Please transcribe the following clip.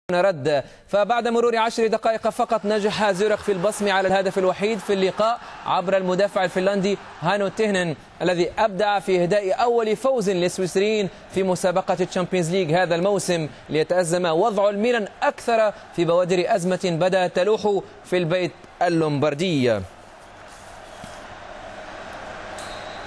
رد. فبعد مرور 10 دقائق فقط نجح زيورخ في البصم على الهدف الوحيد في اللقاء عبر المدافع الفنلندي هانو تيهنن الذي أبدع في إهداء أول فوز للسويسريين في مسابقة الشامبيونز ليج هذا الموسم، ليتأزم وضع الميلان أكثر في بوادر أزمة بدأت تلوح في البيت اللومبردي.